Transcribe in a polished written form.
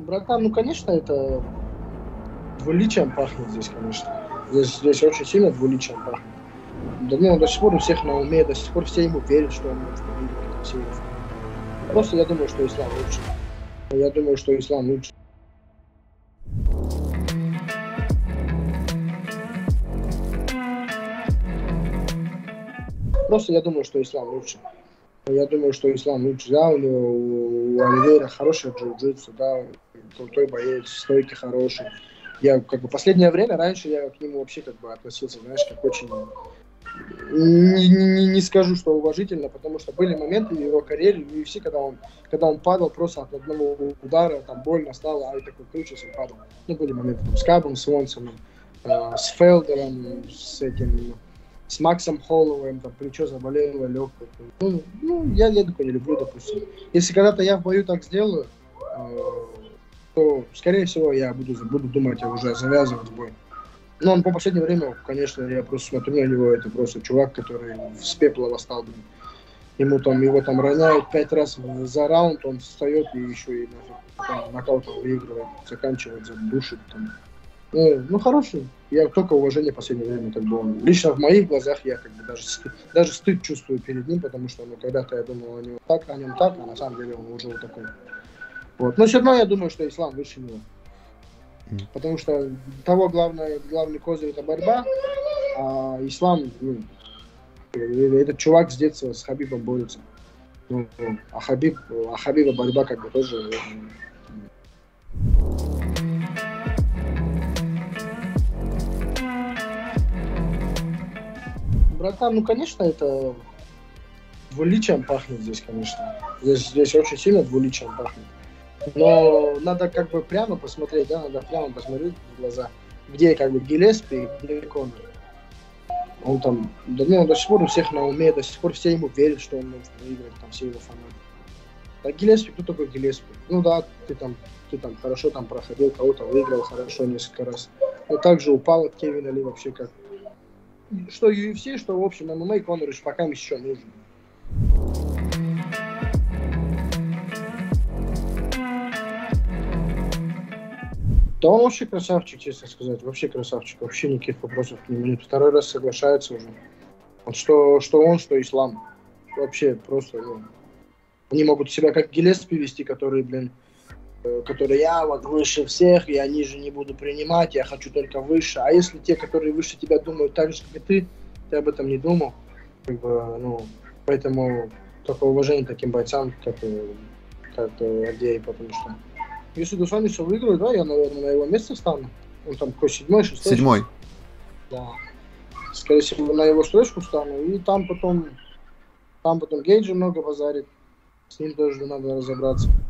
Братан, ну, конечно, это двуличием пахнет здесь, конечно. Здесь очень сильно двуличием пахнет. Да, ну, до сих пор у всех на уме, до сих пор все ему верят, что он может выиграть. Там, все. Просто я думаю, что ислам лучше. Я думаю, что ислам лучше. Просто я думаю, что ислам лучше. Я думаю, что ислам лучше. Да, у Оливейра хороший джиу-джитсу, да, крутой боец, стойки хорошие. Я как бы последнее время, раньше я к нему вообще как бы относился, знаешь, как очень... Не скажу, что уважительно, потому что были моменты в его карьере в UFC, когда он падал просто от одного удара, там больно стало, а и такой крючился и падал. Ну, были моменты там, с Кабом, с Вонсоном, с Фелдером, с Максом Холлоуэем, там плечо заболело, легкое. Я такое не люблю, допустим. Если когда-то я в бою так сделаю, то, скорее всего, я буду думать уже завязывать бой. Но он по последнее время, конечно, я просто смотрю на него, это просто чувак, который с пепла восстал, блин. Его там роняют 5 раз за раунд, он встает и еще и нокаутом выигрывает, заканчивает, душит там. Ну, хороший. Я только уважение в последнее время, как бы он. Лично в моих глазах я как бы даже стыд чувствую перед ним, потому что когда-то я думал о нем так, а на самом деле он уже вот такой. Вот. Но все равно я думаю, что ислам выше него. Потому что главный козырь это борьба, а ислам, этот чувак с детства с Хабибом борется. А Хабиба борьба как бы тоже. Братан, ну конечно, это двуличием пахнет здесь, конечно. Здесь очень сильно двуличием пахнет. Но надо как бы прямо посмотреть, да, надо прямо посмотреть в глаза, где как бы Гиллеспи, где Конор. Он там, до сих пор у всех на уме, до сих пор все ему верят, что он может выиграть, там все его фанаты. А Гиллеспи, кто такой Гиллеспи? Ну да, ты там хорошо там проходил, кого-то выиграл хорошо несколько раз. Но также упал от Кевина Ли вообще как. Что UFC, что в общем ММА, Конор пока еще нужен. Да он вообще красавчик, честно сказать. Вообще красавчик. Вообще никаких вопросов к нему нет. Второй раз соглашается уже. Вот что он, что ислам. Вообще просто, они могут себя как Гиллеспи вести, которые я вот выше всех, я ниже не буду принимать, я хочу только выше. А если те, которые выше тебя думают так же, как и ты об этом не думал, как бы, поэтому только уважение таким бойцам, как Авдей, потому что если Дусанисов выиграет, да, я, наверное, на его месте встану. Он там какой, 7-й, 6-й? 7-й. Да. Скорее всего, на его строчку встану. И там потом Гейджи много базарит. С ним тоже надо разобраться.